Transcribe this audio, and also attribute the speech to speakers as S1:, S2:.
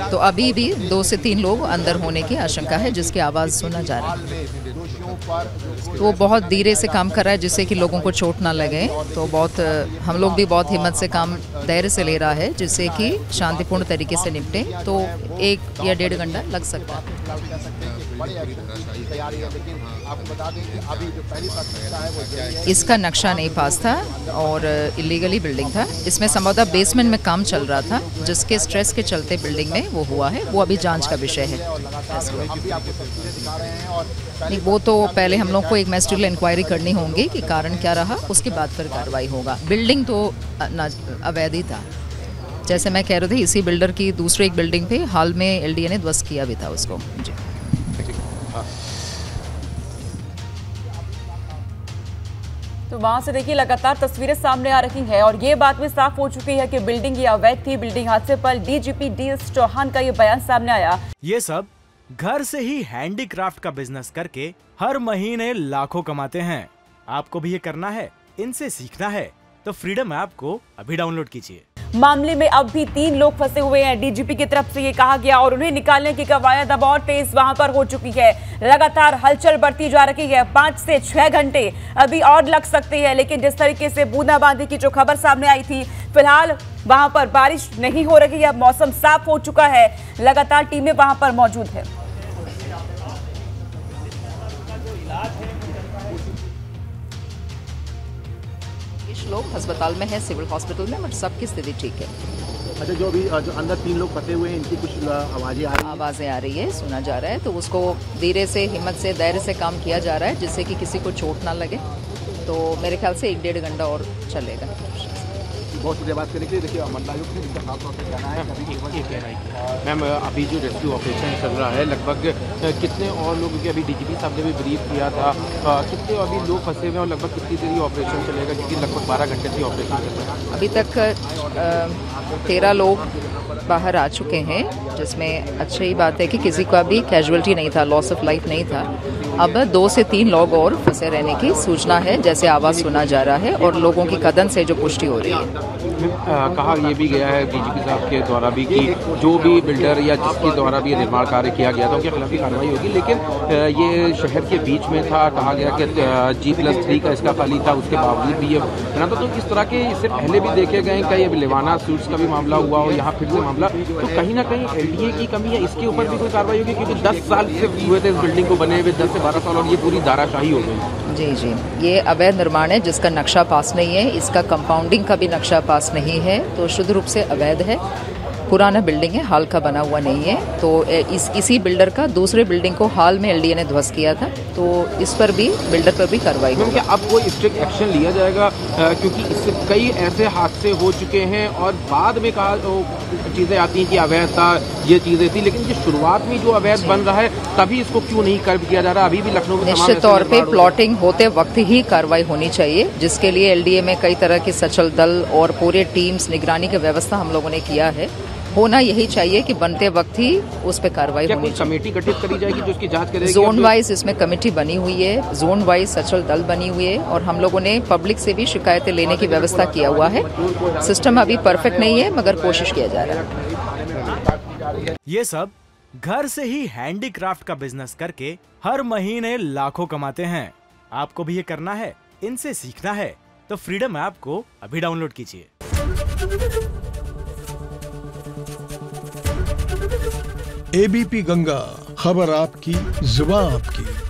S1: तो अभी भी 2 से 3 लोग अंदर होने की आशंका है, जिसकी आवाज़ सुना जा रहा है। तो वो बहुत धीरे से काम कर रहा है जिससे कि लोगों को चोट ना लगे। तो हम लोग भी बहुत हिम्मत से काम धैर्य से ले रहा है जिससे कि शांतिपूर्ण तरीके से निपटे। तो 1 या 1.5 घंटा लग सकता है। इसका नक्शा नहीं पास था और इलीगली बिल्डिंग था। इसमें संभवतः बेसमेंट में काम चल रहा था, जिसके स्ट्रेस के चलते बिल्डिंग में वो हुआ है। वो अभी जांच का विषय है। नहीं, वो तो पहले हम लोग को एक मैजिस्ट्रियल इंक्वायरी करनी होगी कि कारण क्या रहा, उसके बाद फिर कार्रवाई होगा। बिल्डिंग तो अवैध ही था। जैसे मैं कह रही थी, इसी बिल्डर की दूसरे एक बिल्डिंग पे हाल में एलडीए ने ध्वस्त किया भी था उसको। जी।
S2: तो वहां से देखिए लगातार तस्वीरें सामने आ रही हैं और ये बात भी साफ हो चुकी है कि बिल्डिंग ये अवैध थी। बिल्डिंग हादसे पर डीजीपी डीएस चौहान का ये बयान सामने आया।
S3: ये सब घर से ही हैंडीक्राफ्ट का बिजनेस करके हर महीने लाखों कमाते हैं। आपको भी ये करना है, इनसे सीखना है तो फ्रीडम ऐप को अभी डाउनलोड कीजिए।
S2: मामले में अब भी 3 लोग फंसे हुए हैं। डीजीपी की तरफ से ये कहा गया और उन्हें निकालने की कवायद अब और तेज वहां पर हो चुकी है। लगातार हलचल बढ़ती जा रही है। 5 से 6 घंटे अभी और लग सकते हैं, लेकिन जिस तरीके से बूंदाबांदी की जो खबर सामने आई थी, फिलहाल वहां पर बारिश नहीं हो रही है। मौसम साफ हो चुका है। लगातार टीमें वहां पर मौजूद है।
S1: लोग अस्पताल में है, सिविल हॉस्पिटल में, बट सबकी स्थिति ठीक है।
S4: अच्छा, जो अंदर 3 लोग फंसे हुए हैं, इनकी कुछ आवाज़ें
S1: आ रही है, सुना जा रहा है। तो उसको धीरे से, हिम्मत से, धैर्य से काम किया जा रहा है जिससे कि किसी को चोट ना लगे। तो मेरे ख्याल से 1-1.5 घंटा और चलेगा।
S4: बहुत शुक्रिया बात करने के लिए। देखिए, मंडलायुक्त ने जिनका खास तौर पर कहना है मैम, अभी जो रेस्क्यू ऑपरेशन चल रहा है, लगभग कितने और लोगों के, अभी डीजीपी साहब ने भी ब्रीफ किया था, कितने अभी लोग फंसे हुए और लगभग कितनी देर ऑपरेशन चलेगा, क्योंकि लगभग 12 घंटे से ऑपरेशन चल रहा है।
S1: अभी तक 13 लोग बाहर आ चुके हैं, जिसमें अच्छी बात है कि किसी का भी कैजुअलिटी नहीं था, लॉस ऑफ लाइफ नहीं था। अब 2 से 3 लोग और फंसे रहने की सूचना है, जैसे आवाज़ सुना जा रहा है और लोगों की कदम से जो पुष्टि हो रही है।
S4: कहा यह भी गया है डीजीपी साहब के द्वारा भी कि जो भी बिल्डर या जिसके द्वारा भी निर्माण कार्य किया गया था उनके खिलाफ भी कार्रवाई होगी, लेकिन ये शहर के बीच में था। कहा गया कि G+3 का इसका खाली था, उसके बावजूद भी ये बना था। तो इस तरह के इससे पहले भी देखे गए, कई लिवाना सूट्स का भी मामला हुआ और यहाँ फिर से मामला। तो कहीं ना कहीं एलडीए की कमी है, इसके ऊपर भी कोई कार्रवाई होगी, क्योंकि 10 साल से हुए थे इस बिल्डिंग को बने हुए, 10 से 12 साल, और ये पूरी दाराशाही हो गई।
S1: जी, ये अवैध निर्माण है जिसका नक्शा पास नहीं है, इसका कंपाउंडिंग का भी नक्शा पास नहीं है, तो शुद्ध रूप से अवैध है। पुराना बिल्डिंग है, हाल का बना हुआ नहीं है। तो इसी बिल्डर का दूसरे बिल्डिंग को हाल में एलडीए ने ध्वस्त किया था, तो इस पर भी, बिल्डर पर भी कार्रवाई होगी।
S4: क्या अब कोई स्ट्रिक्ट एक्शन लिया जाएगा, क्योंकि इससे कई ऐसे हादसे हो चुके हैं और बाद में कहा चीज़ें आती हैं कि अवैध था, ये चीज़ें थी, लेकिन जो शुरुआत में जो अवैध बन रहा है तभी इसको क्यों नहीं कर्ब किया जा रहा? अभी भी लखनऊ में
S1: निश्चित तौर पे प्लॉटिंग होते वक्त ही कार्रवाई होनी चाहिए, जिसके लिए एलडीए में कई तरह के सचल दल और पूरे टीम्स, निगरानी की व्यवस्था हम लोगों ने किया है। होना यही चाहिए कि बनते वक्त ही उस पर कार्रवाई होनी चाहिए।
S4: कमेटी गठित करी जाएगी जो इसकी जांच करेगी?
S1: जोन वाइज इसमें कमेटी बनी हुई है, जोन वाइज सचल दल बनी हुई है, और हम लोगों ने पब्लिक से भी शिकायतें लेने की व्यवस्था किया हुआ है। सिस्टम अभी परफेक्ट नहीं है, मगर कोशिश किया जा रहा है।
S3: ये सब घर से ही हैंडीक्राफ्ट का बिजनेस करके हर महीने लाखों कमाते हैं। आपको भी ये करना है, इनसे सीखना है तो फ्रीडम ऐप को अभी डाउनलोड कीजिए।
S5: एबीपी गंगा, खबर आपकी, जुबान आपकी।